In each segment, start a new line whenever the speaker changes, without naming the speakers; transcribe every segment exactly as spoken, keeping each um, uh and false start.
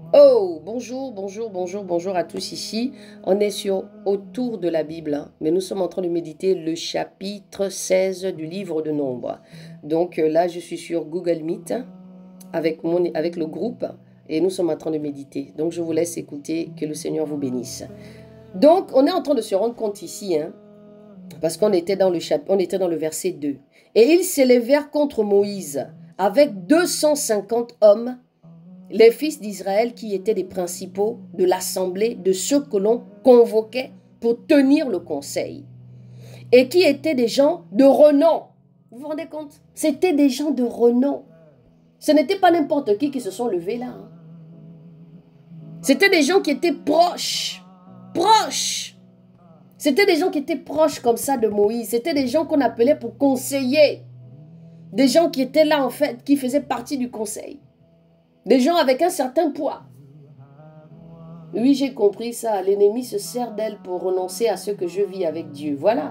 Oh, bonjour, bonjour, bonjour, bonjour à tous ici. On est sur Autour de la Bible, hein, mais nous sommes en train de méditer le chapitre seize du livre de Nombres. Donc euh, là, je suis sur Google Meet hein, avec, mon, avec le groupe et nous sommes en train de méditer. Donc je vous laisse écouter, que le Seigneur vous bénisse. Donc on est en train de se rendre compte ici, hein, parce qu'on était dans le chap- on était dans le verset deux. Et ils s'élevèrent contre Moïse avec deux cent cinquante hommes, les fils d'Israël qui étaient des principaux de l'assemblée, de ceux que l'on convoquait pour tenir le conseil, et qui étaient des gens de renom. Vous vous rendez compte? C'était des gens de renom. Ce n'était pas n'importe qui qui se sont levés là. Hein. C'était des gens qui étaient proches. Proches. C'était des gens qui étaient proches comme ça de Moïse. C'était des gens qu'on appelait pour conseiller. Des gens qui étaient là en fait, qui faisaient partie du conseil. Des gens avec un certain poids. Oui, j'ai compris ça. L'ennemi se sert d'elle pour renoncer à ce que je vis avec Dieu. Voilà.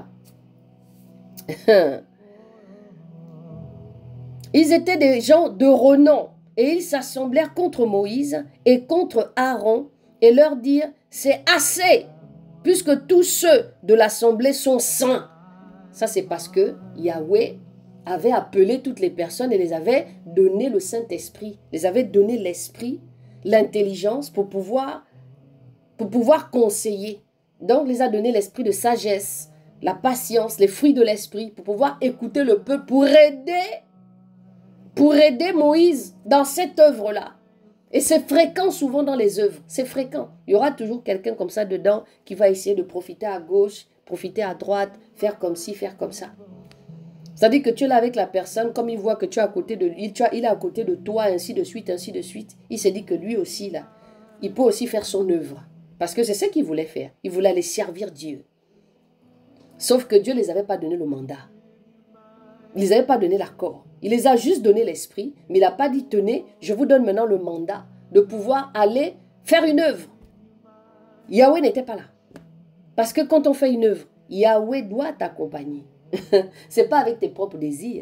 Ils étaient des gens de renom et ils s'assemblèrent contre Moïse et contre Aaron et leur dirent, c'est assez, puisque tous ceux de l'assemblée sont saints. Ça, c'est parce que Yahweh avait appelé toutes les personnes et les avait donné le Saint-Esprit, les avait donné l'esprit, l'intelligence pour pouvoir, pour pouvoir conseiller. Donc, les a donné l'esprit de sagesse, la patience, les fruits de l'esprit, pour pouvoir écouter le peuple, pour aider, pour aider Moïse dans cette œuvre-là. Et c'est fréquent souvent dans les œuvres, c'est fréquent. Il y aura toujours quelqu'un comme ça dedans qui va essayer de profiter à gauche, profiter à droite, faire comme ci, faire comme ça. C'est-à-dire que tu es là avec la personne, comme il voit que tu es à côté de lui, tu as, il est à côté de toi, ainsi de suite, ainsi de suite. Il se dit que lui aussi, là, il peut aussi faire son œuvre. Parce que c'est ce qu'il voulait faire. Il voulait aller servir Dieu. Sauf que Dieu ne les avait pas donné le mandat. Il ne les avait pas donné l'accord. Il les a juste donné l'esprit, mais il n'a pas dit, tenez, je vous donne maintenant le mandat de pouvoir aller faire une œuvre. Yahweh n'était pas là. Parce que quand on fait une œuvre, Yahweh doit t'accompagner. Ce n'est pas avec tes propres désirs.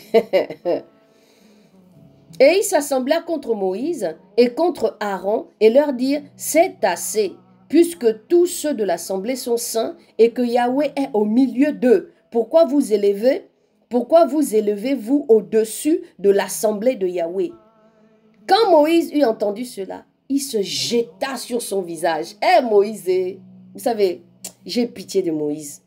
Et ils s'assemblèrent contre Moïse et contre Aaron et leur dirent, c'est assez, puisque tous ceux de l'assemblée sont saints et que Yahweh est au milieu d'eux. Pourquoi vous élevez, pourquoi vous élevez-vous au-dessus de l'assemblée de Yahweh? Quand Moïse eut entendu cela, il se jeta sur son visage. Eh Moïse, vous savez, j'ai pitié de Moïse.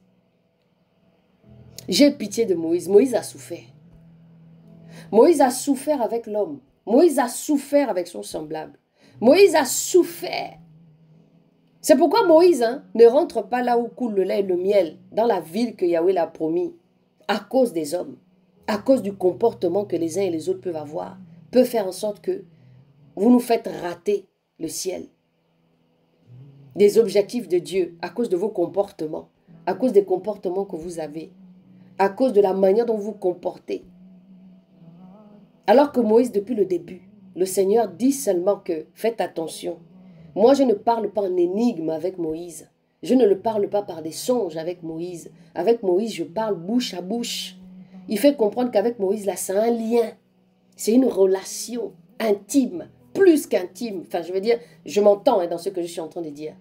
J'ai pitié de Moïse. Moïse a souffert. Moïse a souffert avec l'homme. Moïse a souffert avec son semblable. Moïse a souffert. C'est pourquoi Moïse hein, ne rentre pas là où coule le lait et le miel, dans la ville que Yahweh l'a promis, à cause des hommes, à cause du comportement que les uns et les autres peuvent avoir, peut faire en sorte que vous nous faites rater le ciel. Des objectifs de Dieu à cause de vos comportements, à cause des comportements que vous avez, à cause de la manière dont vous vous comportez. Alors que Moïse, depuis le début, le Seigneur dit seulement que faites attention. Moi, je ne parle pas en énigme avec Moïse. Je ne le parle pas par des songes avec Moïse. Avec Moïse, je parle bouche à bouche. Il fait comprendre qu'avec Moïse, là, c'est un lien. C'est une relation intime, plus qu'intime. Enfin, je veux dire, je m'entends hein, dans ce que je suis en train de dire.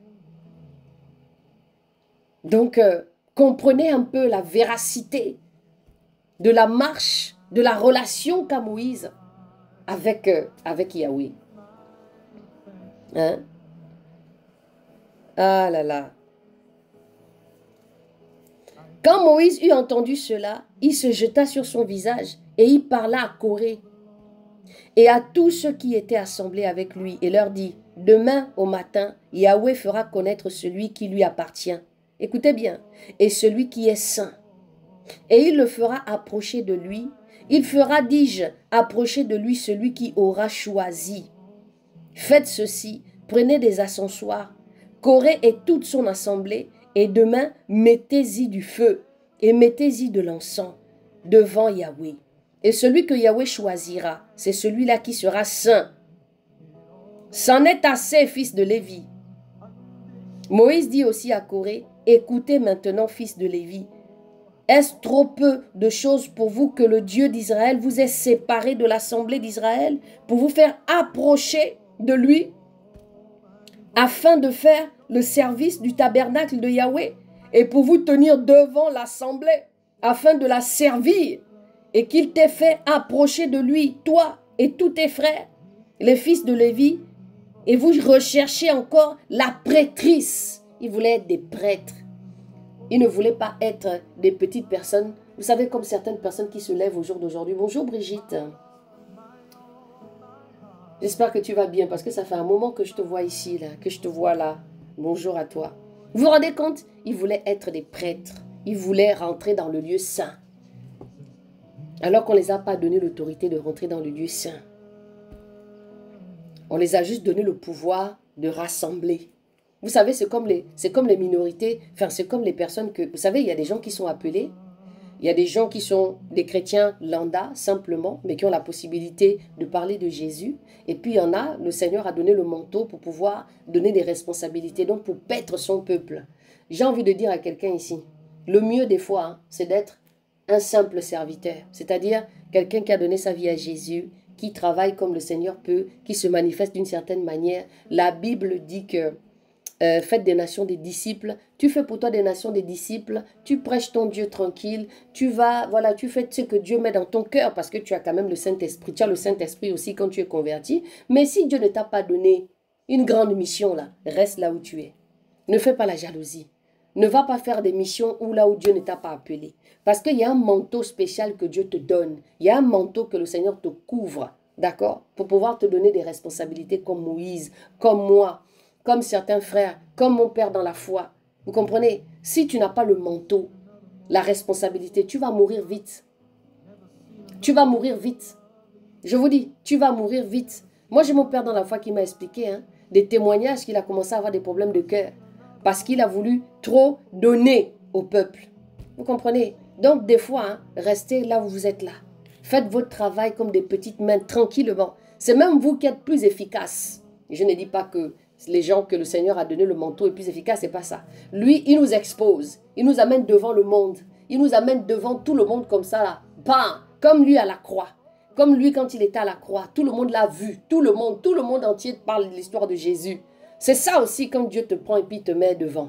Donc, euh, comprenez un peu la véracité de la marche, de la relation qu'a Moïse avec, euh, avec Yahweh. Hein? Ah là là. Quand Moïse eut entendu cela, il se jeta sur son visage et il parla à Corée et à tous ceux qui étaient assemblés avec lui et leur dit, demain au matin, Yahweh fera connaître celui qui lui appartient. Écoutez bien, et celui qui est saint. Et il le fera approcher de lui. Il fera, dis-je, approcher de lui celui qui aura choisi. Faites ceci, prenez des ascensoirs, Corée et toute son assemblée, et demain, mettez-y du feu, et mettez-y de l'encens, devant Yahweh. Et celui que Yahweh choisira, c'est celui-là qui sera saint. C'en est assez, fils de Lévi. Moïse dit aussi à Corée, écoutez maintenant, fils de Lévi, est-ce trop peu de choses pour vous que le Dieu d'Israël vous ait séparé de l'assemblée d'Israël pour vous faire approcher de lui? afin de faire le service du tabernacle de Yahweh et pour vous tenir devant l'assemblée, afin de la servir, et qu'il t'ait fait approcher de lui, toi et tous tes frères, les fils de Lévi, et vous recherchez encore la prêtrise. Ils voulaient être des prêtres. Ils ne voulaient pas être des petites personnes. Vous savez, comme certaines personnes qui se lèvent au jour d'aujourd'hui. Bonjour Brigitte. J'espère que tu vas bien parce que ça fait un moment que je te vois ici, là, que je te vois là. Bonjour à toi. Vous vous rendez compte? Ils voulaient être des prêtres. Ils voulaient rentrer dans le lieu saint. Alors qu'on ne les a pas donné l'autorité de rentrer dans le lieu saint. On les a juste donné le pouvoir de rassembler. Vous savez, c'est comme les, c'est comme les minorités, enfin c'est comme les personnes que... Vous savez, il y a des gens qui sont appelés, il y a des gens qui sont des chrétiens lambda, simplement, mais qui ont la possibilité de parler de Jésus. Et puis il y en a, le Seigneur a donné le manteau pour pouvoir donner des responsabilités, donc pour paître son peuple. J'ai envie de dire à quelqu'un ici, le mieux des fois, hein, c'est d'être un simple serviteur, c'est-à-dire quelqu'un qui a donné sa vie à Jésus, qui travaille comme le Seigneur peut, qui se manifeste d'une certaine manière. La Bible dit que euh, faites des nations des disciples. Tu fais pour toi des nations des disciples. Tu prêches ton Dieu tranquille. Tu vas, voilà, tu fais ce que Dieu met dans ton cœur parce que tu as quand même le Saint-Esprit. Tu as le Saint-Esprit aussi quand tu es converti. Mais si Dieu ne t'a pas donné une grande mission là, reste là où tu es. Ne fais pas la jalousie. Ne va pas faire des missions où là où Dieu ne t'a pas appelé. Parce qu'il y a un manteau spécial que Dieu te donne. Il y a un manteau que le Seigneur te couvre. D'accord? Pour pouvoir te donner des responsabilités comme Moïse, comme moi, comme certains frères, comme mon père dans la foi. Vous comprenez? Si tu n'as pas le manteau, la responsabilité, tu vas mourir vite. Tu vas mourir vite. Je vous dis, tu vas mourir vite. Moi, j'ai mon père dans la foi qui m'a expliqué hein, des témoignages qu'il a commencé à avoir des problèmes de cœur. Parce qu'il a voulu trop donner au peuple. Vous comprenez? Donc, des fois, hein, restez là où vous êtes là. Faites votre travail comme des petites mains, tranquillement. C'est même vous qui êtes plus efficace. Je ne dis pas que les gens que le Seigneur a donné le manteau est plus efficace, c'est pas ça. Lui, il nous expose. Il nous amène devant le monde. Il nous amène devant tout le monde comme ça, là. Bam! Comme lui à la croix. Comme lui quand il était à la croix. Tout le monde l'a vu. Tout le monde, tout le monde entier parle de l'histoire de Jésus. C'est ça aussi quand Dieu te prend et puis te met devant.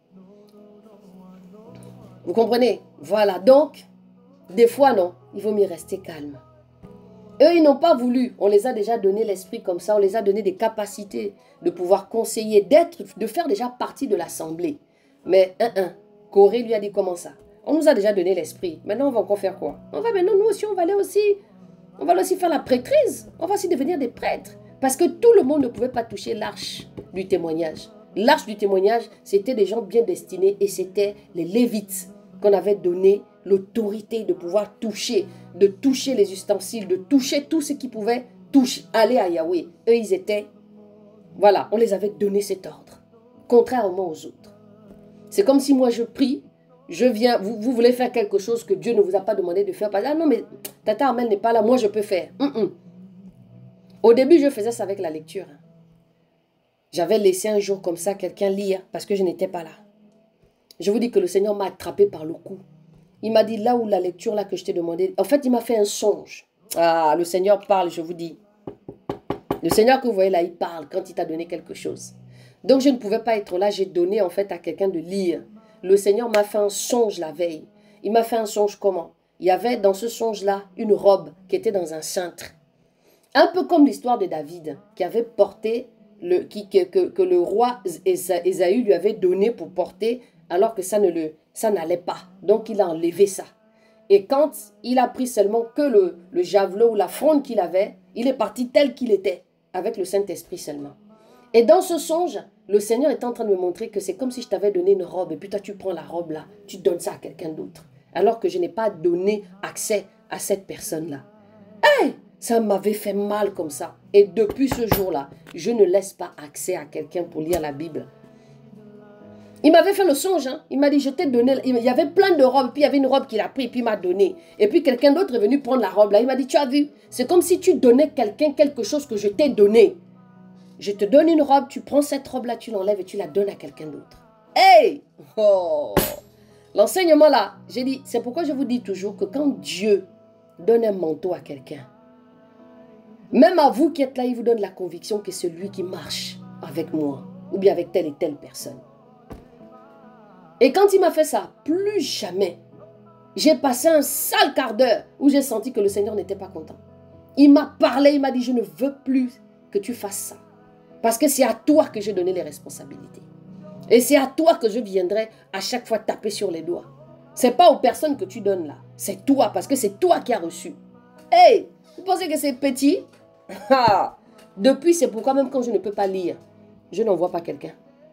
Vous comprenez? Voilà, donc, des fois, non, il vaut mieux rester calme. Eux, ils n'ont pas voulu. On les a déjà donné l'esprit comme ça. On les a donné des capacités de pouvoir conseiller, d'être, de faire déjà partie de l'assemblée. Mais, un, un, Corée lui a dit comment ça? On nous a déjà donné l'esprit. Maintenant, on va encore faire quoi? On va maintenant, nous aussi, on va aller aussi, on va aussi faire la prêtrise. On va aussi devenir des prêtres. Parce que tout le monde ne pouvait pas toucher l'arche du témoignage. L'arche du témoignage, c'était des gens bien destinés et c'était les Lévites qu'on avait donné l'autorité de pouvoir toucher, de toucher les ustensiles, de toucher tout ce qui pouvait toucher, aller à Yahweh. Eux, ils étaient, voilà, on les avait donné cet ordre, contrairement aux autres. C'est comme si moi je prie, je viens, vous, vous voulez faire quelque chose que Dieu ne vous a pas demandé de faire. Ah non, mais Tata Armel n'est pas là, moi je peux faire. Mm -mm. Au début, je faisais ça avec la lecture. J'avais laissé un jour comme ça quelqu'un lire parce que je n'étais pas là. Je vous dis que le Seigneur m'a attrapé par le cou. Il m'a dit là où la lecture là que je t'ai demandé. En fait, il m'a fait un songe. Ah, le Seigneur parle, je vous dis. Le Seigneur que vous voyez là, il parle quand il t'a donné quelque chose. Donc, je ne pouvais pas être là. J'ai donné en fait à quelqu'un de lire. Le Seigneur m'a fait un songe la veille. Il m'a fait un songe comment? Il y avait dans ce songe-là une robe qui était dans un cintre. Un peu comme l'histoire de David qui avait porté, le, qui, que, que, que le roi Ésaü lui avait donné pour porter alors que ça ne le, ça n'allait pas. Donc il a enlevé ça. Et quand il a pris seulement que le, le javelot ou la fronde qu'il avait, il est parti tel qu'il était, avec le Saint-Esprit seulement. Et dans ce songe, le Seigneur est en train de me montrer que c'est comme si je t'avais donné une robe et puis toi tu prends la robe là, tu donnes ça à quelqu'un d'autre. Alors que je n'ai pas donné accès à cette personne-là. Hey! Ça m'avait fait mal comme ça. Et depuis ce jour-là, je ne laisse pas accès à quelqu'un pour lire la Bible. Il m'avait fait le songe. Hein? Il m'a dit, je t'ai donné. Il y avait plein de robes. Puis il y avait une robe qu'il a pris. Puis il m'a donné. Et puis quelqu'un d'autre est venu prendre la robe là. Il m'a dit, tu as vu? C'est comme si tu donnais quelqu'un quelque chose que je t'ai donné. Je te donne une robe. Tu prends cette robe-là, tu l'enlèves et tu la donnes à quelqu'un d'autre. Hey! Oh! L'enseignement là, j'ai dit, c'est pourquoi je vous dis toujours que quand Dieu donne un manteau à quelqu'un, même à vous qui êtes là, il vous donne la conviction que c'est lui qui marche avec moi. ou bien avec telle et telle personne. Et quand il m'a fait ça, plus jamais, j'ai passé un sale quart d'heure où j'ai senti que le Seigneur n'était pas content. Il m'a parlé, il m'a dit, je ne veux plus que tu fasses ça. Parce que c'est à toi que j'ai donné les responsabilités. Et c'est à toi que je viendrai à chaque fois taper sur les doigts. Ce n'est pas aux personnes que tu donnes là. C'est toi, parce que c'est toi qui as reçu. Hey, vous pensez que c'est petit? Depuis, c'est pourquoi même quand je ne peux pas lire, je n'envoie pas quelqu'un.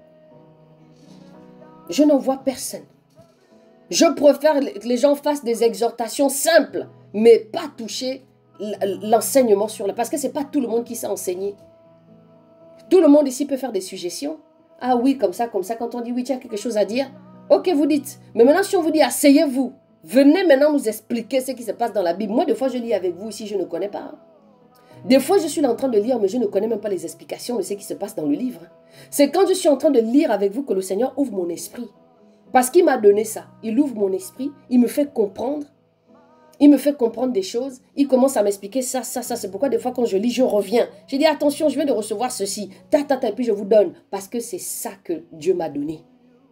Je n'envoie personne. Je préfère que les gens fassent des exhortations simples, mais pas toucher l'enseignement sur la... Parce que ce n'est pas tout le monde qui sait enseigner. Tout le monde ici peut faire des suggestions. Ah oui, comme ça, comme ça, quand on dit oui, tu as quelque chose à dire. Ok, vous dites. Mais maintenant, si on vous dit asseyez-vous, venez maintenant nous expliquer ce qui se passe dans la Bible. Moi, des fois, je lis avec vous ici, je ne connais pas. Des fois, je suis là en train de lire, mais je ne connais même pas les explications de ce qui se passe dans le livre. C'est quand je suis en train de lire avec vous que le Seigneur ouvre mon esprit. Parce qu'il m'a donné ça. Il ouvre mon esprit, il me fait comprendre. Il me fait comprendre des choses. Il commence à m'expliquer ça, ça, ça. C'est pourquoi des fois quand je lis, je reviens. Je dis attention, je viens de recevoir ceci. Ta, ta, ta, et puis je vous donne. Parce que c'est ça que Dieu m'a donné.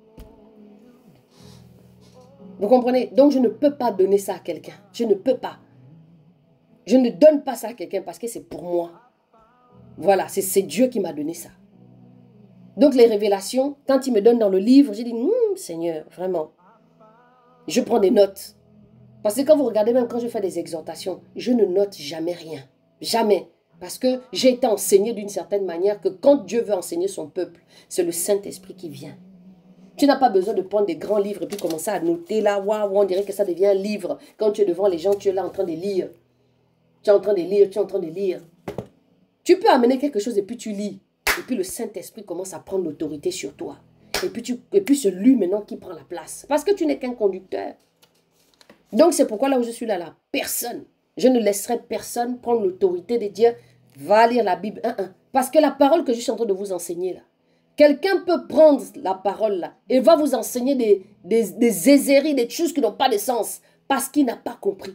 Vous comprenez? Donc je ne peux pas donner ça à quelqu'un. Je ne peux pas. Je ne donne pas ça à quelqu'un parce que c'est pour moi. Voilà, c'est Dieu qui m'a donné ça. Donc les révélations, quand il me donne dans le livre, j'ai dit, hm, Seigneur, vraiment. Je prends des notes. Parce que quand vous regardez, même quand je fais des exhortations, je ne note jamais rien. Jamais. Parce que j'ai été enseigné d'une certaine manière que quand Dieu veut enseigner son peuple, c'est le Saint-Esprit qui vient. Tu n'as pas besoin de prendre des grands livres et puis commencer à noter là, waouh, on dirait que ça devient un livre. Quand tu es devant les gens, tu es là en train de lire. Tu es en train de lire, tu es en train de lire. Tu peux amener quelque chose et puis tu lis. Et puis le Saint-Esprit commence à prendre l'autorité sur toi. Et puis, tu, et puis c'est lui maintenant qui prend la place. Parce que tu n'es qu'un conducteur. Donc c'est pourquoi là où je suis là, là, personne. Je ne laisserai personne prendre l'autorité de dire, va lire la Bible. Un, un. Parce que la parole que je suis en train de vous enseigner là, quelqu'un peut prendre la parole là et va vous enseigner des, des, des éséries, des choses qui n'ont pas de sens. Parce qu'il n'a pas compris.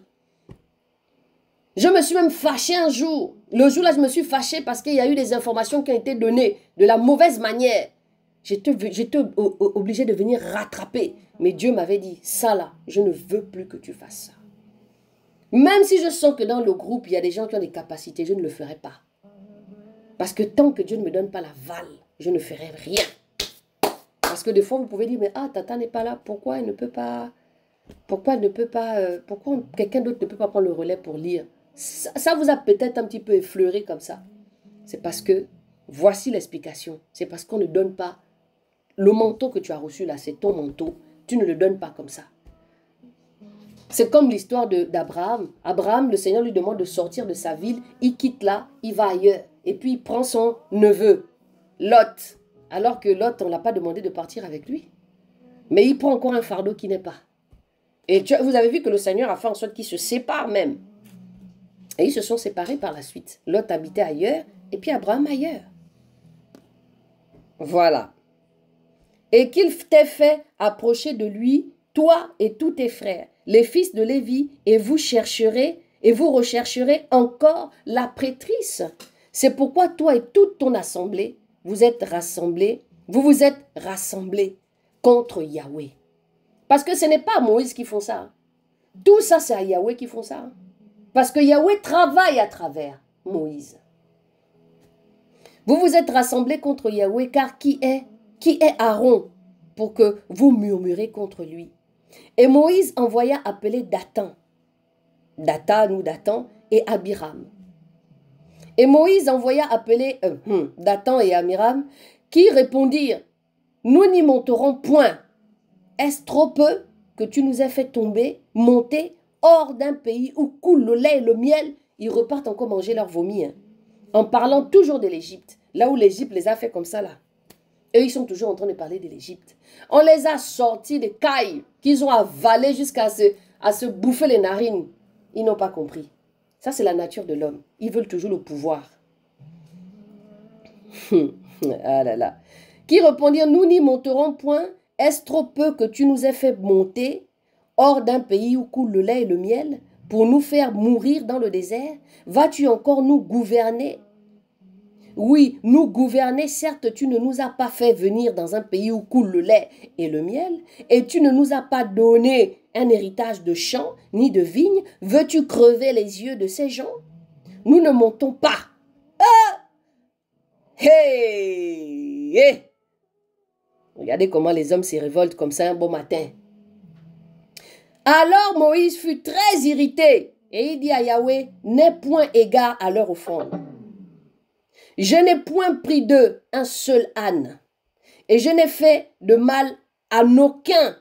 Je me suis même fâchée un jour. Le jour là, je me suis fâchée parce qu'il y a eu des informations qui ont été données de la mauvaise manière. J'étais obligée de venir rattraper. Mais Dieu m'avait dit, ça là, je ne veux plus que tu fasses ça. Même si je sens que dans le groupe, il y a des gens qui ont des capacités, je ne le ferai pas. Parce que tant que Dieu ne me donne pas l'aval, je ne ferai rien. Parce que des fois, vous pouvez dire, mais ah, Tata n'est pas là, pourquoi elle ne peut pas... Pourquoi elle ne peut pas... Euh, pourquoi quelqu'un d'autre ne peut pas prendre le relais pour lire? Ça, ça vous a peut-être un petit peu effleuré comme ça. C'est parce que, voici l'explication. C'est parce qu'on ne donne pas le manteau que tu as reçu là, c'est ton manteau. Tu ne le donnes pas comme ça. C'est comme l'histoire d'Abraham. Abraham, le Seigneur lui demande de sortir de sa ville. Il quitte là, il va ailleurs. Et puis il prend son neveu, Lot. Alors que Lot, on ne l'a pas demandé de partir avec lui. Mais il prend encore un fardeau qui n'est pas. Et tu, vous avez vu que le Seigneur a fait en sorte qu'ils se séparent même. Et ils se sont séparés par la suite. Lot habitait ailleurs et puis Abraham ailleurs. Voilà. Et qu'il t'ait fait approcher de lui, toi et tous tes frères, les fils de Lévi, et vous chercherez, et vous rechercherez encore la prêtrice. C'est pourquoi toi et toute ton assemblée, vous êtes rassemblés, vous vous êtes rassemblés contre Yahweh. Parce que ce n'est pas à Moïse qui font ça. Tout ça, c'est à Yahweh qui font ça. Parce que Yahweh travaille à travers Moïse. Vous vous êtes rassemblés contre Yahweh, car qui est, qui est Aaron pour que vous murmurez contre lui? Et Moïse envoya appeler Dathan, Dathan ou Dathan et Abiram. Et Moïse envoya appeler euh, hmm, Dathan et Abiram, qui répondirent, nous n'y monterons point. Est-ce trop peu que tu nous aies fait tomber, monter hors d'un pays où coule le lait et le miel? Ils repartent encore manger leur vomi, hein, en parlant toujours de l'Égypte, là où l'Égypte les a fait comme ça là. Eux, ils sont toujours en train de parler de l'Égypte. On les a sortis des cailles qu'ils ont avalées jusqu'à se, à se bouffer les narines. Ils n'ont pas compris. Ça, c'est la nature de l'homme. Ils veulent toujours le pouvoir. Ah là là. Qui répondirent, nous n'y monterons point. Est-ce trop peu que tu nous aies fait monter hors d'un pays où coule le lait et le miel pour nous faire mourir dans le désert? Vas-tu encore nous gouverner? oui, nous gouverner, certes, tu ne nous as pas fait venir dans un pays où coule le lait et le miel, et tu ne nous as pas donné un héritage de champs ni de vignes. Veux-tu crever les yeux de ces gens? Nous ne montons pas. Ah! Hey! Hey! Regardez comment les hommes se révoltent comme ça un beau matin. Alors Moïse fut très irrité et il dit à Yahweh, n'aie point égard à leur offrande. Je n'ai point pris d'eux un seul âne et je n'ai fait de mal à aucun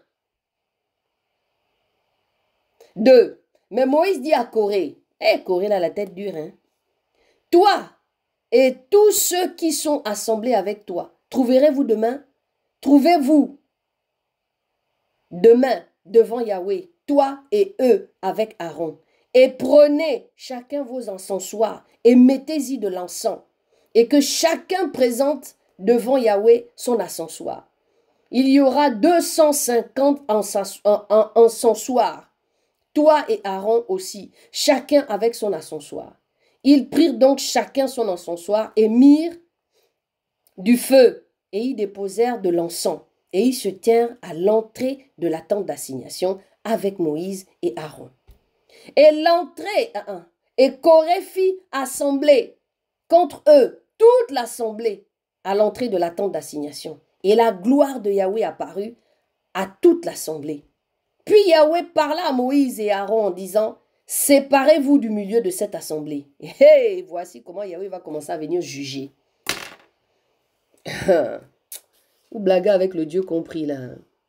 d'eux. Mais Moïse dit à Corée, hé hey, Corée là la tête dure, hein. Toi et tous ceux qui sont assemblés avec toi, trouverez-vous demain, trouvez-vous demain devant Yahweh, toi et eux avec Aaron, et prenez chacun vos encensoirs et mettez-y de l'encens, et que chacun présente devant Yahweh son encensoir. Il y aura deux cent cinquante encensoirs, toi et Aaron aussi, chacun avec son encensoir. Ils prirent donc chacun son encensoir et mirent du feu, et y déposèrent de l'encens, et ils se tinrent à l'entrée de la tente d'assignation avec Moïse et Aaron. Et l'entrée, et Corée fit assembler contre eux toute l'assemblée à l'entrée de la tente d'assignation. Et la gloire de Yahweh apparut à toute l'assemblée. Puis Yahweh parla à Moïse et Aaron en disant, séparez-vous du milieu de cette assemblée. Et hey, voici comment Yahweh va commencer à venir juger. Vous blaguez avec le Dieu compris là.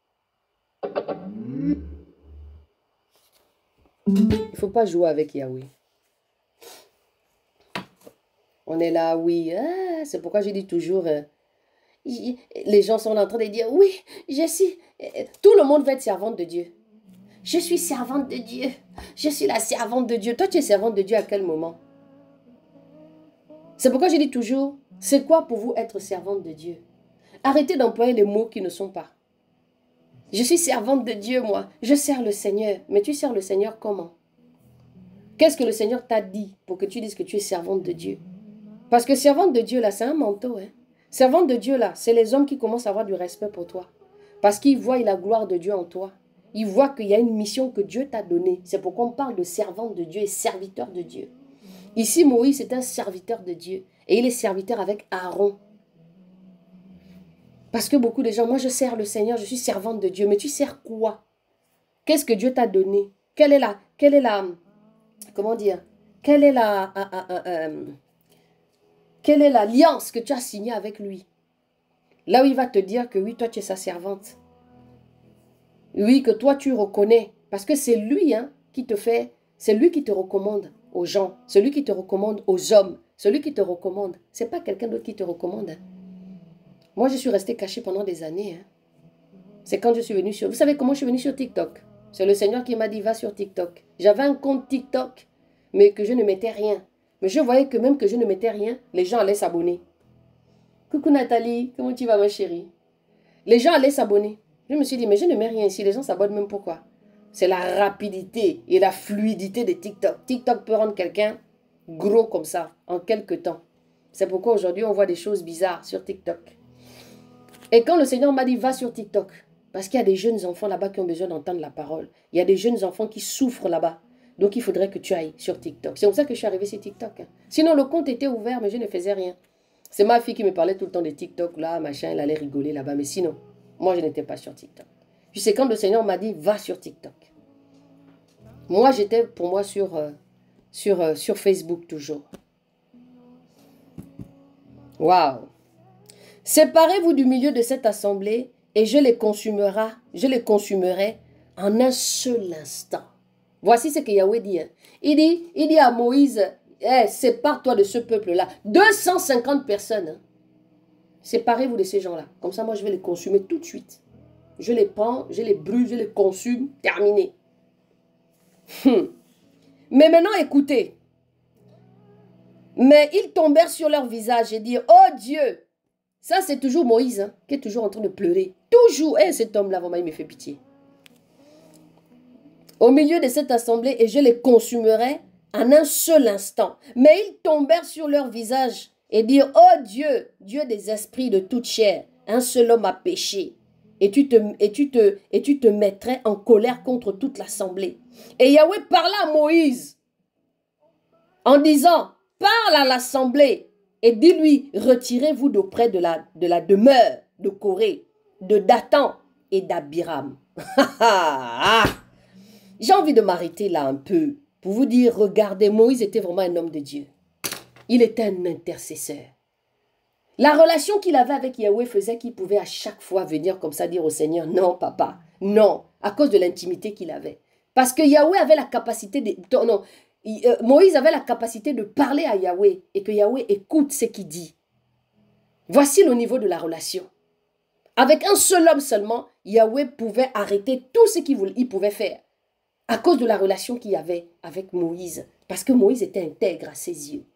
Il ne faut pas jouer avec Yahweh. On est là, oui. Ah, c'est pourquoi je dis toujours, euh, les gens sont en train de dire, oui, je suis... Tout le monde veut être servante de Dieu. Je suis servante de Dieu. Je suis la servante de Dieu. Toi, tu es servante de Dieu à quel moment? C'est pourquoi je dis toujours, c'est quoi pour vous être servante de Dieu? Arrêtez d'employer les mots qui ne sont pas. Je suis servante de Dieu, moi. Je sers le Seigneur. Mais tu sers le Seigneur comment? Qu'est-ce que le Seigneur t'a dit pour que tu dises que tu es servante de Dieu? Parce que servante de Dieu, là, c'est un manteau. Hein? Servante de Dieu, là, c'est les hommes qui commencent à avoir du respect pour toi. Parce qu'ils voient la gloire de Dieu en toi. Ils voient qu'il y a une mission que Dieu t'a donnée. C'est pourquoi on parle de servante de Dieu et serviteur de Dieu. Ici, Moïse est un serviteur de Dieu. Et il est serviteur avec Aaron. Parce que beaucoup de gens, moi je sers le Seigneur, je suis servante de Dieu. Mais tu sers quoi? Qu'est-ce que Dieu t'a donné? Quelle est la, quelle est la, comment dire? Quelle est la, euh, euh, euh, quelle est l'alliance que tu as signée avec lui? Là où il va te dire que oui, toi tu es sa servante. Oui, que toi tu reconnais. Parce que c'est lui hein, qui te fait, c'est lui qui te recommande aux gens. Celui qui te recommande aux hommes. Celui qui te recommande. Ce n'est pas quelqu'un d'autre qui te recommande. Hein. Moi, je suis restée cachée pendant des années. Hein. C'est quand je suis venue sur... Vous savez comment je suis venue sur TikTok? C'est le Seigneur qui m'a dit, va sur TikTok. J'avais un compte TikTok, mais que je ne mettais rien. Mais je voyais que même que je ne mettais rien, les gens allaient s'abonner. Coucou Nathalie, comment tu vas ma chérie? Les gens allaient s'abonner. Je me suis dit, mais je ne mets rien ici, les gens s'abonnent même pourquoi? C'est la rapidité et la fluidité de TikTok. TikTok peut rendre quelqu'un gros comme ça, en quelques temps. C'est pourquoi aujourd'hui, on voit des choses bizarres sur TikTok. Et quand le Seigneur m'a dit, va sur TikTok, parce qu'il y a des jeunes enfants là-bas qui ont besoin d'entendre la parole. Il y a des jeunes enfants qui souffrent là-bas. Donc, il faudrait que tu ailles sur TikTok. C'est comme ça que je suis arrivée sur TikTok. Hein. Sinon, le compte était ouvert, mais je ne faisais rien. C'est ma fille qui me parlait tout le temps de TikTok, là, machin, elle allait rigoler là-bas. Mais sinon, moi, je n'étais pas sur TikTok. Puis c'est quand le Seigneur m'a dit, va sur TikTok. Moi, j'étais pour moi sur, euh, sur, euh, sur Facebook toujours. Waouh! Séparez-vous du milieu de cette assemblée et je les consumerai, je les consumerai en un seul instant. Voici ce que Yahweh dit. Hein. Il dit, il dit à Moïse, hey, sépare-toi de ce peuple-là. deux cent cinquante personnes. Hein. Séparez-vous de ces gens-là. Comme ça, moi, je vais les consumer tout de suite. Je les prends, je les brûle, je les consume. Terminé. Hum. Mais maintenant, écoutez. Mais ils tombèrent sur leur visage et dirent, oh Dieu! Ça, c'est toujours Moïse hein, qui est toujours en train de pleurer. Toujours. Eh, cet homme-là, vraiment, il me fait pitié. Au milieu de cette assemblée, et je les consumerai en un seul instant. Mais ils tombèrent sur leur visage et dire, oh Dieu, Dieu des esprits de toute chair, un seul homme a péché. Et tu, te, et, tu te, et tu te mettrais en colère contre toute l'assemblée. Et Yahweh parla à Moïse en disant, parle à l'assemblée et dis-lui, retirez-vous d'auprès de la, de la demeure de Corée, de Dathan et d'Abiram. J'ai envie de m'arrêter là un peu pour vous dire, regardez, Moïse était vraiment un homme de Dieu. Il était un intercesseur. La relation qu'il avait avec Yahweh faisait qu'il pouvait à chaque fois venir comme ça dire au Seigneur, non papa, non, à cause de l'intimité qu'il avait. Parce que Yahweh avait la capacité de... Non, Moïse avait la capacité de parler à Yahweh et que Yahweh écoute ce qu'il dit. Voici le niveau de la relation. Avec un seul homme seulement, Yahweh pouvait arrêter tout ce qu'il pouvait faire à cause de la relation qu'il y avait avec Moïse. Parce que Moïse était intègre à ses yeux.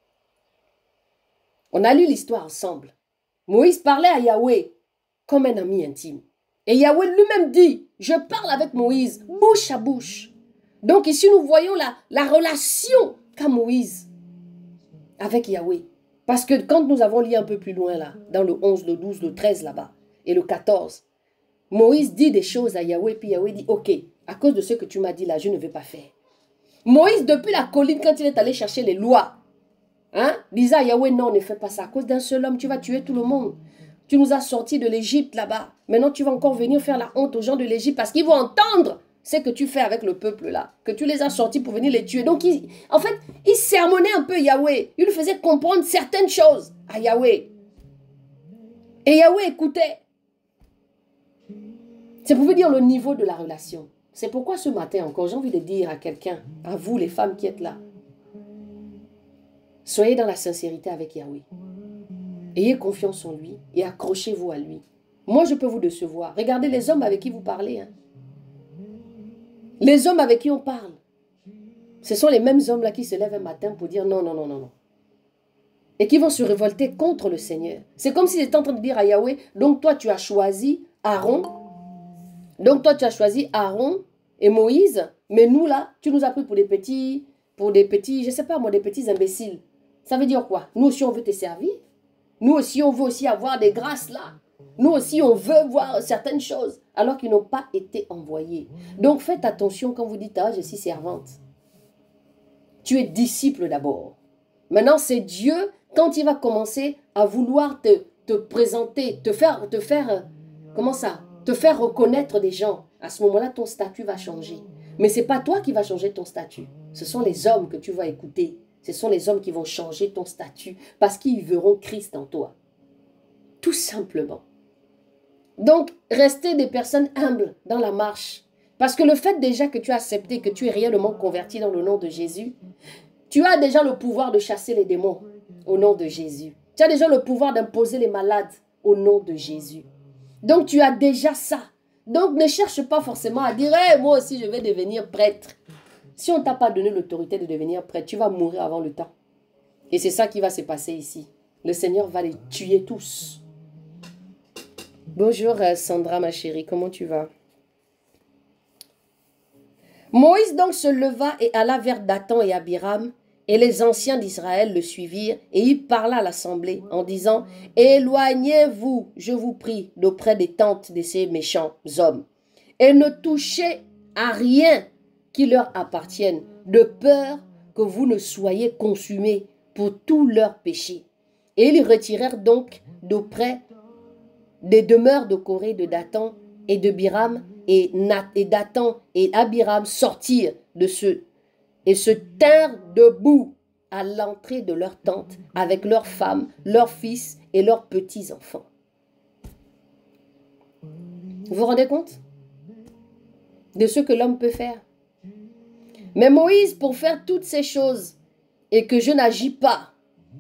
On a lu l'histoire ensemble. Moïse parlait à Yahweh comme un ami intime. Et Yahweh lui-même dit, je parle avec Moïse, bouche à bouche. Donc ici, nous voyons la, la relation qu'a Moïse avec Yahweh. Parce que quand nous avons lu un peu plus loin là, dans le onze, le douze, le treize là-bas, et le quatorze, Moïse dit des choses à Yahweh, puis Yahweh dit, ok, à cause de ce que tu m'as dit là, je ne vais pas faire. Moïse, depuis la colline, quand il est allé chercher les lois, hein, disait à Yahweh, non, ne fais pas ça. À cause d'un seul homme, tu vas tuer tout le monde. Tu nous as sortis de l'Égypte là-bas. Maintenant, tu vas encore venir faire la honte aux gens de l'Égypte parce qu'ils vont entendre ce que tu fais avec le peuple là. Que tu les as sortis pour venir les tuer. Donc, il, en fait, il sermonnait un peu Yahweh. Il lui faisait comprendre certaines choses à Yahweh. Et Yahweh écoutait. C'est pour vous dire le niveau de la relation. C'est pourquoi ce matin encore, j'ai envie de dire à quelqu'un, à vous les femmes qui êtes là, soyez dans la sincérité avec Yahweh. Ayez confiance en lui et accrochez-vous à lui. Moi, je peux vous décevoir. Regardez les hommes avec qui vous parlez. Hein. Les hommes avec qui on parle. Ce sont les mêmes hommes-là qui se lèvent un matin pour dire non, non, non, non, non. Et qui vont se révolter contre le Seigneur. C'est comme s'ils étaient en train de dire à Yahweh, donc toi, tu as choisi Aaron. Donc toi, tu as choisi Aaron et Moïse. Mais nous, là, tu nous as pris pour des petits, pour des petits, je ne sais pas moi, des petits imbéciles. Ça veut dire quoi? Nous aussi, on veut te servir. Nous aussi, on veut aussi avoir des grâces là. Nous aussi, on veut voir certaines choses, alors qu'ils n'ont pas été envoyés. Donc, faites attention quand vous dites, ah, je suis servante. Tu es disciple d'abord. Maintenant, c'est Dieu, quand il va commencer à vouloir te, te présenter, te faire, te faire, comment ça? Te faire reconnaître des gens. À ce moment-là, ton statut va changer. Mais ce n'est pas toi qui vas changer ton statut. Ce sont les hommes que tu vas écouter. Ce sont les hommes qui vont changer ton statut parce qu'ils verront Christ en toi. Tout simplement. Donc, restez des personnes humbles dans la marche. Parce que le fait déjà que tu as accepté, que tu es réellement converti dans le nom de Jésus, tu as déjà le pouvoir de chasser les démons au nom de Jésus. Tu as déjà le pouvoir d'imposer les malades au nom de Jésus. Donc, tu as déjà ça. Donc, ne cherche pas forcément à dire hey, « moi aussi, je vais devenir prêtre ». Si on ne t'a pas donné l'autorité de devenir prêtre, tu vas mourir avant le temps. Et c'est ça qui va se passer ici. Le Seigneur va les tuer tous. Bonjour Sandra, ma chérie, comment tu vas? Moïse donc se leva et alla vers Dathan et Abiram, et les anciens d'Israël le suivirent, et il parla à l'assemblée en disant, « Éloignez-vous, je vous prie, d'auprès des tentes de ces méchants hommes, et ne touchez à rien qui leur appartienne, de peur que vous ne soyez consumés pour tous leurs péchés. » Et ils retirèrent donc d'auprès des demeures de Corée, de Dathan et de Biram, et, Nat, et Dathan et Abiram sortirent de ce et se tinrent debout à l'entrée de leur tente avec leurs femmes, leurs fils et leurs petits-enfants. Vous vous rendez compte de ce que l'homme peut faire? Mais Moïse, pour faire toutes ces choses et que je n'agis pas,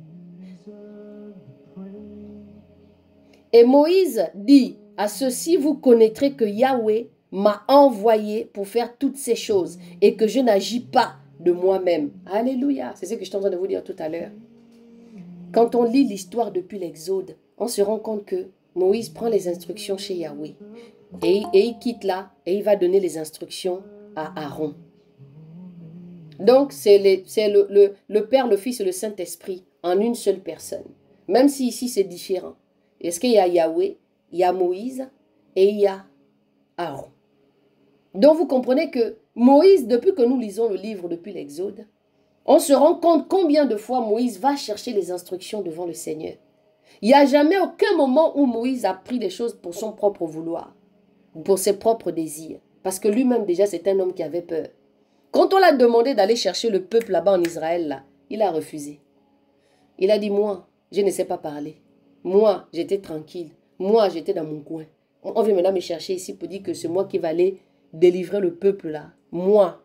et Moïse dit, à ceci vous connaîtrez que Yahweh m'a envoyé pour faire toutes ces choses et que je n'agis pas de moi-même. Alléluia. C'est ce que je suis en train de vous dire tout à l'heure. Quand on lit l'histoire depuis l'Exode, on se rend compte que Moïse prend les instructions chez Yahweh et, et il quitte là et il va donner les instructions à Aaron. Donc, c'est le, le, le Père, le Fils et le Saint-Esprit en une seule personne. Même si ici c'est différent. Est-ce qu'il y a Yahweh, il y a Moïse et il y a Aaron. Donc vous comprenez que Moïse, depuis que nous lisons le livre depuis l'Exode, on se rend compte combien de fois Moïse va chercher les instructions devant le Seigneur. Il n'y a jamais aucun moment où Moïse a pris les choses pour son propre vouloir, pour ses propres désirs. Parce que lui-même déjà c'est un homme qui avait peur. Quand on l'a demandé d'aller chercher le peuple là-bas en Israël, là, il a refusé. Il a dit, moi, je ne sais pas parler. Moi, j'étais tranquille. Moi, j'étais dans mon coin. On vient maintenant me chercher ici pour dire que c'est moi qui vais aller délivrer le peuple là. Moi.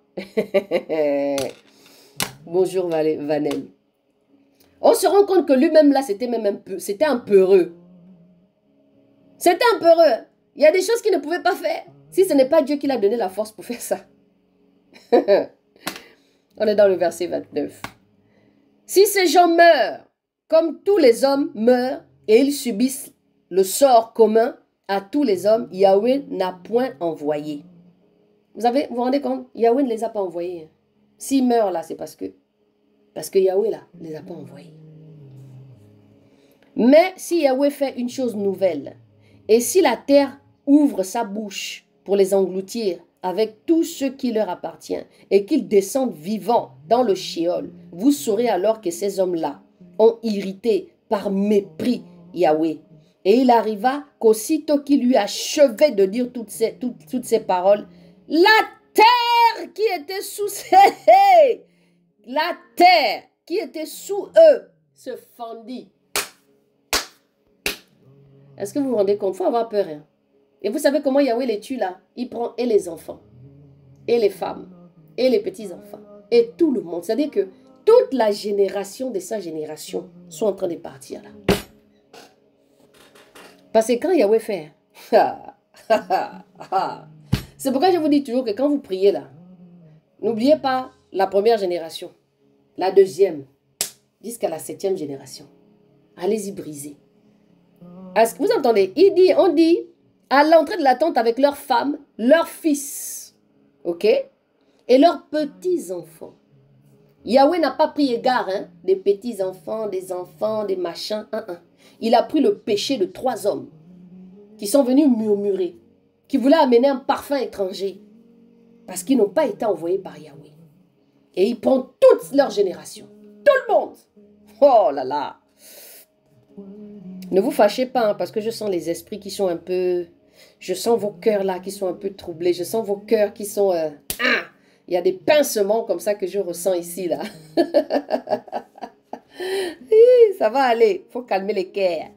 Bonjour Vanel. On se rend compte que lui-même là, c'était même un peu, c'était un peureux. C'était un peureux. Il y a des choses qu'il ne pouvait pas faire. Si ce n'est pas Dieu qui l'a donné la force pour faire ça. On est dans le verset vingt-neuf. Si ces gens meurent, comme tous les hommes meurent, et ils subissent le sort commun à tous les hommes, Yahweh n'a point envoyé. Vous avez, vous vous rendez compte? Yahweh ne les a pas envoyés. S'ils meurent là, c'est parce que, parce que Yahweh là, ne les a pas envoyés. Mais si Yahweh fait une chose nouvelle, et si la terre ouvre sa bouche pour les engloutir avec tout ce qui leur appartient, et qu'ils descendent vivants dans le shéol, vous saurez alors que ces hommes-là ont irrité par mépris Yahweh. Et il arriva qu'aussitôt qu'il lui achevait de dire toutes ces, toutes, toutes ces paroles, la terre qui était sous ses... La terre qui était sous eux se fendit. Est-ce que vous vous rendez compte? Il faut avoir peur. Hein? Et vous savez comment Yahweh les tue là? Il prend et les enfants, et les femmes, et les petits-enfants, et tout le monde. C'est-à-dire que toute la génération de sa génération sont en train de partir là. Parce que quand Yahweh fait... C'est pourquoi je vous dis toujours que quand vous priez là, n'oubliez pas la première génération, la deuxième, jusqu'à la septième génération. Allez-y briser. Est-ce que vous entendez? Il dit, on dit, à l'entrée de la tente avec leurs femmes, leurs fils, ok? Et leurs petits-enfants. Yahweh n'a pas pris égard, hein, des petits-enfants, des enfants, des machins, hein, hein. Il a pris le péché de trois hommes qui sont venus murmurer, qui voulaient amener un parfum étranger, parce qu'ils n'ont pas été envoyés par Yahweh. Et il prend toute leur génération, tout le monde. Oh là là. Ne vous fâchez pas, hein, parce que je sens les esprits qui sont un peu... Je sens vos cœurs là qui sont un peu troublés. Je sens vos cœurs qui sont... Euh, ah, il y a des pincements comme ça que je ressens ici là. Ça va aller. Il faut calmer les cœurs.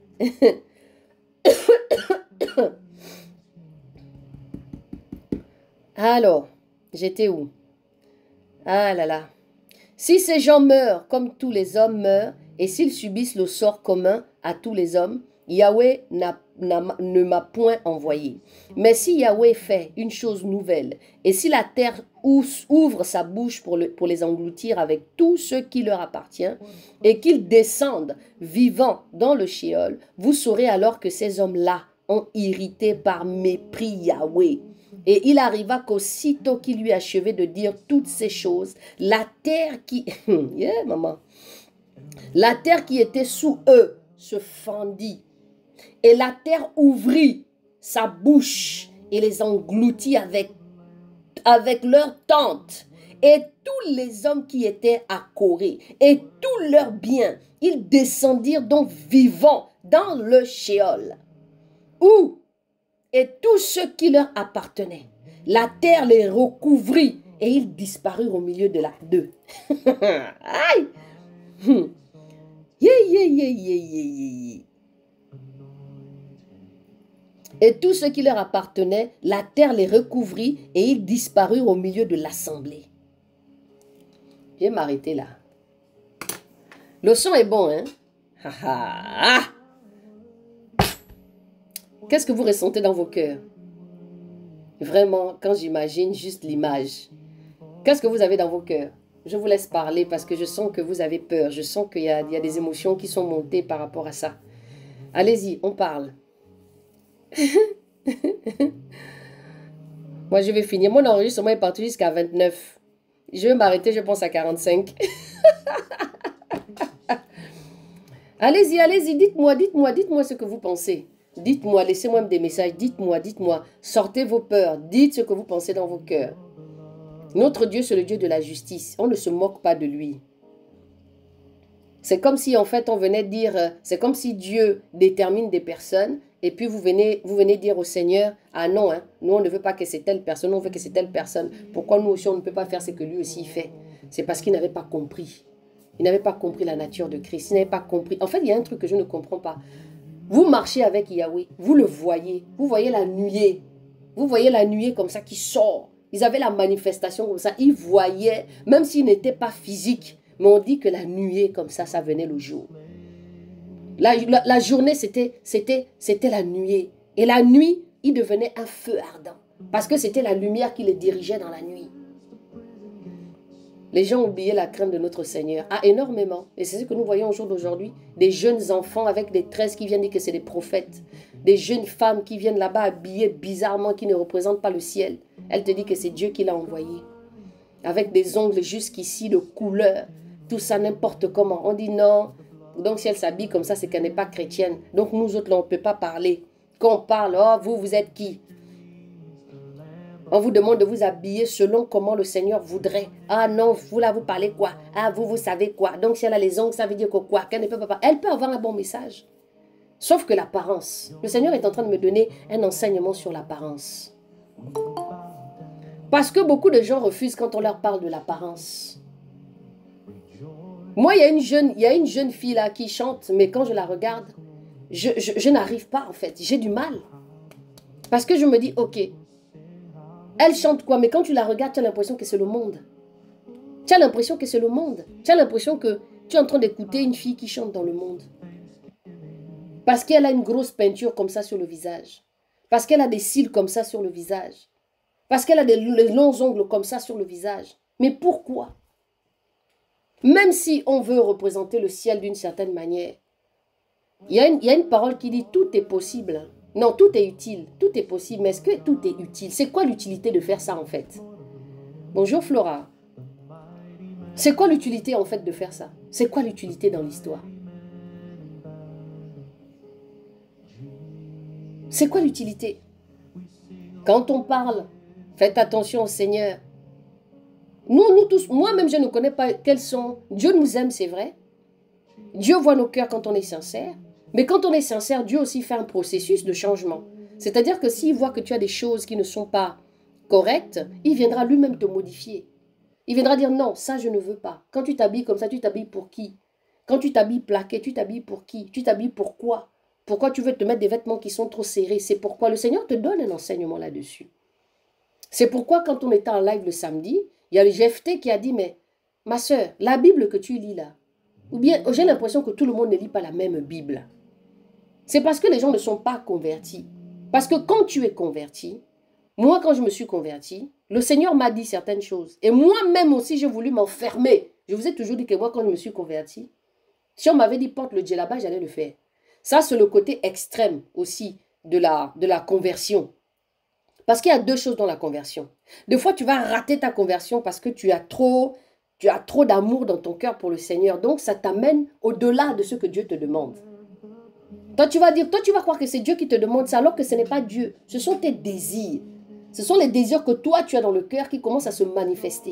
Alors, j'étais où? Ah là là. Si ces gens meurent comme tous les hommes meurent, et s'ils subissent le sort commun à tous les hommes, Yahweh n'a, n'a, ne m'a point envoyé. Mais si Yahweh fait une chose nouvelle, et si la terre ouvre sa bouche pour, le, pour les engloutir avec tout ce qui leur appartient, et qu'ils descendent vivants dans le shéol, vous saurez alors que ces hommes-là ont irrité par mépris Yahweh. Et il arriva qu'aussitôt qu'il lui achevait de dire toutes ces choses, la terre qui... yeah, maman. La terre qui était sous eux se fendit. Et la terre ouvrit sa bouche et les engloutit avec, avec leurs tentes. Et tous les hommes qui étaient à Corée et tous leurs biens, ils descendirent donc vivants dans le shéol. Où et tout ce qui leur appartenait. La terre les recouvrit et ils disparurent au milieu de la d'eux. Aïe! Yeah, yeah, yeah, yeah, yeah, yeah. Et tout ce qui leur appartenait, la terre les recouvrit et ils disparurent au milieu de l'assemblée. Je vais m'arrêter là. Le son est bon, hein? Qu'est-ce que vous ressentez dans vos cœurs? Vraiment, quand j'imagine juste l'image. Qu'est-ce que vous avez dans vos cœurs? Je vous laisse parler parce que je sens que vous avez peur. Je sens qu'il y a, il y a des émotions qui sont montées par rapport à ça. Allez-y, on parle. Moi, je vais finir. Mon enregistrement est parti jusqu'à vingt-neuf. Je vais m'arrêter, je pense, à quarante-cinq. Allez-y, allez-y, dites-moi, dites-moi, dites-moi ce que vous pensez. Dites-moi, laissez-moi des messages, dites-moi, dites-moi. Sortez vos peurs, dites ce que vous pensez dans vos cœurs. Notre Dieu, c'est le Dieu de la justice. On ne se moque pas de lui. C'est comme si, en fait, on venait dire, euh, c'est comme si Dieu détermine des personnes et puis vous venez, vous venez dire au Seigneur, ah non, hein, nous on ne veut pas que c'est telle personne, on veut que c'est telle personne. Pourquoi nous aussi on ne peut pas faire ce que lui aussi fait? C'est parce qu'il n'avait pas compris. Il n'avait pas compris la nature de Christ. Il n'avait pas compris. En fait, il y a un truc que je ne comprends pas. Vous marchez avec Yahweh, vous le voyez, vous voyez la nuée. Vous voyez la nuée comme ça qui sort. Ils avaient la manifestation comme ça, ils voyaient, même s'il n'était pas physique. Mais on dit que la nuée comme ça, ça venait le jour. La, la, la journée, c'était c'était la nuée. Et la nuit, il devenait un feu ardent. Parce que c'était la lumière qui les dirigeait dans la nuit. Les gens ont oublié la crainte de notre Seigneur. Ah, énormément. Et c'est ce que nous voyons au jour d'aujourd'hui. Des jeunes enfants avec des tresses qui viennent dire que c'est des prophètes. Des jeunes femmes qui viennent là-bas habillées bizarrement, qui ne représentent pas le ciel. Elle te dit que c'est Dieu qui l'a envoyé. Avec des ongles jusqu'ici de couleur. Tout ça n'importe comment. On dit non. Donc si elle s'habille comme ça, c'est qu'elle n'est pas chrétienne. Donc nous autres, là, on ne peut pas parler. Quand on parle, oh, vous, vous êtes qui? On vous demande de vous habiller selon comment le Seigneur voudrait. Ah non, vous là, vous parlez quoi? Ah, vous, vous savez quoi? Donc si elle a les ongles, ça veut dire que quoi? Qu'elle ne peut pas. Elle peut avoir un bon message. Sauf que l'apparence. Le Seigneur est en train de me donner un enseignement sur l'apparence. Parce que beaucoup de gens refusent quand on leur parle de l'apparence. Moi, il y a une jeune, il y a une jeune fille là qui chante, mais quand je la regarde, je, je, je n'arrive pas en fait. J'ai du mal. Parce que je me dis, ok, elle chante quoi? Mais quand tu la regardes, tu as l'impression que c'est le monde. Tu as l'impression que c'est le monde. Tu as l'impression que tu es en train d'écouter une fille qui chante dans le monde. Parce qu'elle a une grosse peinture comme ça sur le visage. Parce qu'elle a des cils comme ça sur le visage. Parce qu'elle a des longs ongles comme ça sur le visage. Mais pourquoi? Même si on veut représenter le ciel d'une certaine manière, il y a une, il y a une parole qui dit tout est possible. Non, tout est utile, tout est possible, mais est-ce que tout est utile? C'est quoi l'utilité de faire ça en fait? Bonjour Flora. C'est quoi l'utilité en fait de faire ça? C'est quoi l'utilité dans l'histoire? C'est quoi l'utilité? Quand on parle, faites attention au Seigneur. Nous, nous tous, moi-même, je ne connais pas quels sont... Dieu nous aime, c'est vrai. Dieu voit nos cœurs quand on est sincère. Mais quand on est sincère, Dieu aussi fait un processus de changement. C'est-à-dire que s'il voit que tu as des choses qui ne sont pas correctes, il viendra lui-même te modifier. Il viendra dire non, ça je ne veux pas. Quand tu t'habilles comme ça, tu t'habilles pour qui? Quand tu t'habilles plaqué, tu t'habilles pour qui? Tu t'habilles pourquoi? Pourquoi tu veux te mettre des vêtements qui sont trop serrés? C'est pourquoi le Seigneur te donne un enseignement là-dessus. C'est pourquoi quand on était en live le samedi, il y a le Jephthé qui a dit, mais ma soeur, la Bible que tu lis là, ou bien j'ai l'impression que tout le monde ne lit pas la même Bible. C'est parce que les gens ne sont pas convertis. Parce que quand tu es converti, moi quand je me suis converti, le Seigneur m'a dit certaines choses. Et moi-même aussi j'ai voulu m'enfermer. Je vous ai toujours dit que moi quand je me suis converti, si on m'avait dit porte le djellaba, j'allais le faire. Ça c'est le côté extrême aussi de la, de la conversion. Parce qu'il y a deux choses dans la conversion. Des fois, tu vas rater ta conversion parce que tu as trop, tu as trop d'amour dans ton cœur pour le Seigneur. Donc, ça t'amène au-delà de ce que Dieu te demande. Toi, tu vas dire, toi, tu vas croire que c'est Dieu qui te demande ça, alors que ce n'est pas Dieu. Ce sont tes désirs. Ce sont les désirs que toi, tu as dans le cœur qui commencent à se manifester.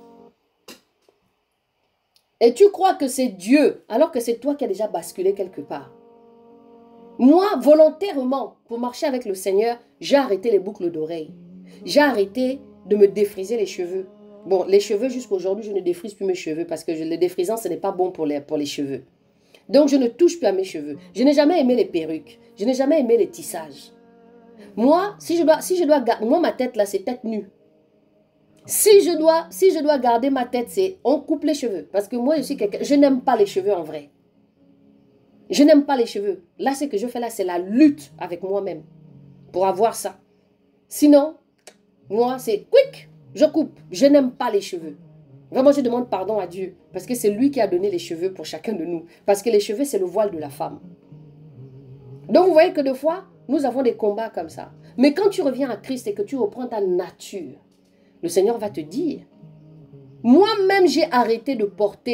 Et tu crois que c'est Dieu, alors que c'est toi qui as déjà basculé quelque part. Moi, volontairement, pour marcher avec le Seigneur, j'ai arrêté les boucles d'oreilles. J'ai arrêté de me défriser les cheveux. Bon, les cheveux, jusqu'à aujourd'hui, je ne défrise plus mes cheveux parce que je, le défrisant, ce n'est pas bon pour les, pour les cheveux. Donc, je ne touche plus à mes cheveux. Je n'ai jamais aimé les perruques. Je n'ai jamais aimé les tissages. Moi, si je dois, si je dois garder... Moi, ma tête, là, c'est tête nue. Si je dois, si je dois garder ma tête, c'est on coupe les cheveux. Parce que moi, je suis quelqu'un... Je n'aime pas les cheveux en vrai. Je n'aime pas les cheveux. Là, ce que je fais là, c'est la lutte avec moi-même pour avoir ça. Sinon, moi, c'est quick, je coupe. Je n'aime pas les cheveux. Vraiment, je demande pardon à Dieu parce que c'est lui qui a donné les cheveux pour chacun de nous. Parce que les cheveux, c'est le voile de la femme. Donc, vous voyez que des fois, nous avons des combats comme ça. Mais quand tu reviens à Christ et que tu reprends ta nature, le Seigneur va te dire, moi-même, j'ai arrêté de porter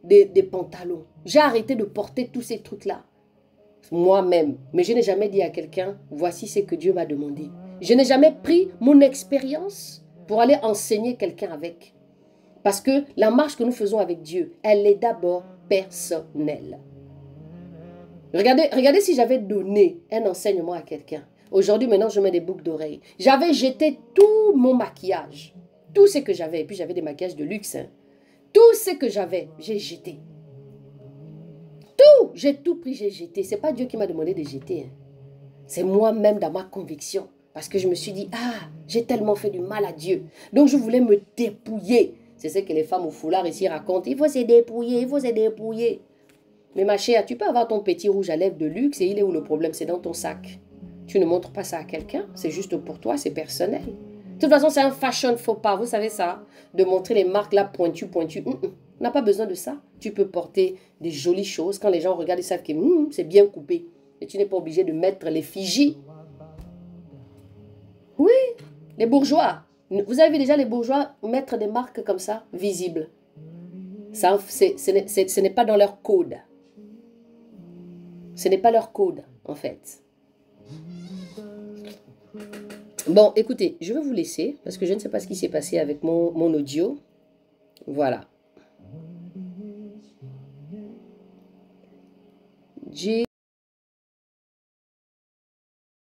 des, des pantalons. J'ai arrêté de porter tous ces trucs-là. Moi-même. Mais je n'ai jamais dit à quelqu'un, voici ce que Dieu m'a demandé. Je n'ai jamais pris mon expérience pour aller enseigner quelqu'un avec. Parce que la marche que nous faisons avec Dieu, elle est d'abord personnelle. Regardez, regardez si j'avais donné un enseignement à quelqu'un. Aujourd'hui, maintenant, je mets des boucles d'oreilles. J'avais jeté tout mon maquillage. Tout ce que j'avais. Et puis, j'avais des maquillages de luxe. Hein. Tout ce que j'avais, j'ai jeté. Tout, j'ai tout pris, j'ai jeté. Ce n'est pas Dieu qui m'a demandé de jeter. Hein. C'est moi-même dans ma conviction. Parce que je me suis dit, ah, j'ai tellement fait du mal à Dieu. Donc, je voulais me dépouiller. C'est ce que les femmes au foulard ici racontent. Il faut se dépouiller, il faut se dépouiller. Mais ma chère, tu peux avoir ton petit rouge à lèvres de luxe et il est où le problème? C'est dans ton sac. Tu ne montres pas ça à quelqu'un. C'est juste pour toi, c'est personnel. De toute façon, c'est un fashion faux pas. Vous savez ça? De montrer les marques là pointues, pointues. Mm -mm. On n'a pas besoin de ça. Tu peux porter des jolies choses. Quand les gens regardent, ils savent que mm, c'est bien coupé. Et tu n'es pas obligé de mettre les figies. Oui, les bourgeois. Vous avez vu déjà les bourgeois mettre des marques comme ça, visibles. Ça, c'est, ce n'est pas dans leur code. Ce n'est pas leur code, en fait. Bon, écoutez, je vais vous laisser parce que je ne sais pas ce qui s'est passé avec mon, mon audio. Voilà. J'ai